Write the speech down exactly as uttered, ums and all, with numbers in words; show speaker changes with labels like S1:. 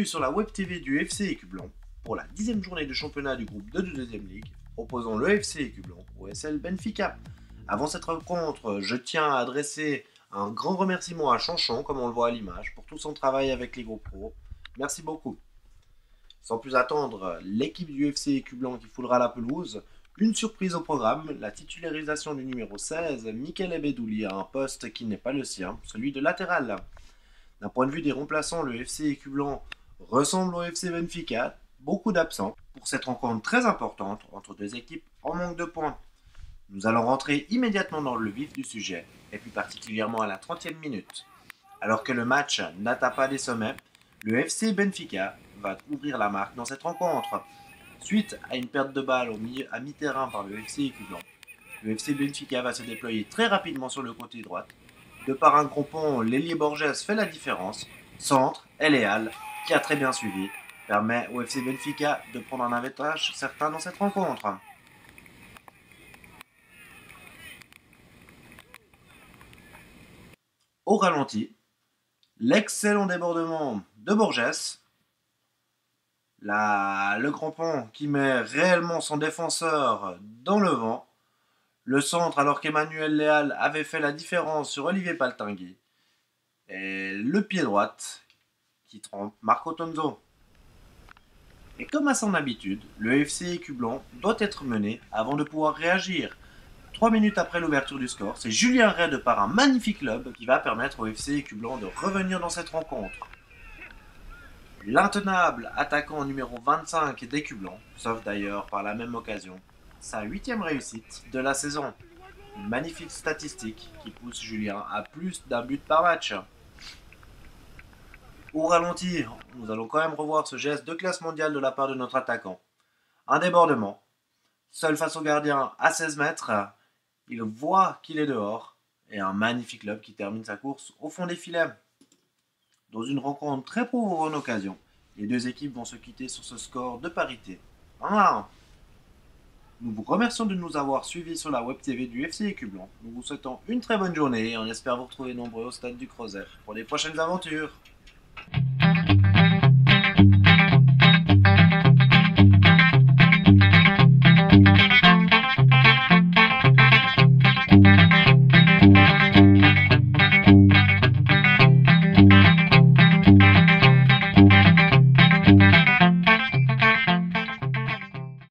S1: Bienvenue sur la Web T V du F C Écublens pour la dixième journée de championnat du groupe deux de deuxième Ligue, opposant le F C Écublens au S L Benfica. Avant cette rencontre, je tiens à adresser un grand remerciement à Chanchon, comme on le voit à l'image, pour tout son travail avec les groupes pro. Merci beaucoup. Sans plus attendre, l'équipe du F C Écublens qui foulera la pelouse. Une surprise au programme, la titularisation du numéro seize, Mikel Ebedouli, à un poste qui n'est pas le sien, celui de latéral. D'un point de vue des remplaçants, le F C Écublens ressemble au F C Benfica, beaucoup d'absents pour cette rencontre très importante entre deux équipes en manque de points. Nous allons rentrer immédiatement dans le vif du sujet, et plus particulièrement à la trentième minute. Alors que le match n'atteint pas des sommets, le F C Benfica va ouvrir la marque dans cette rencontre. Suite à une perte de balle au milieu, à mi-terrain par le F C Écublens, le F C Benfica va se déployer très rapidement sur le côté droit. De par un gros pont, l'ailier Borges fait la différence. Centre, Eleal, qui a très bien suivi, permet au F C Benfica de prendre un avantage certain dans cette rencontre. Au ralenti, l'excellent débordement de Borges. La, le grand pont qui met réellement son défenseur dans le vent. Le centre alors qu'Emmanuel Leal avait fait la différence sur Olivier Paltingui. Et le pied droit qui trompe Marco Tonzo. Et comme à son habitude, le F C Écublens doit être mené avant de pouvoir réagir. Trois minutes après l'ouverture du score, c'est Julien Ray de par un magnifique lob qui va permettre au F C Écublens de revenir dans cette rencontre. L'intenable attaquant numéro vingt-cinq d'Écublens, sauf d'ailleurs par la même occasion, sa huitième réussite de la saison. Une magnifique statistique qui pousse Julien à plus d'un but par match. Au ralenti, nous allons quand même revoir ce geste de classe mondiale de la part de notre attaquant. Un débordement. Seul face au gardien à seize mètres, il voit qu'il est dehors. Et un magnifique lob qui termine sa course au fond des filets. Dans une rencontre très pauvre en occasion, les deux équipes vont se quitter sur ce score de parité. un à un. Nous vous remercions de nous avoir suivis sur la Web T V du F C Écublens. Nous vous souhaitons une très bonne journée et on espère vous retrouver nombreux au stade du Crozet pour les prochaines aventures.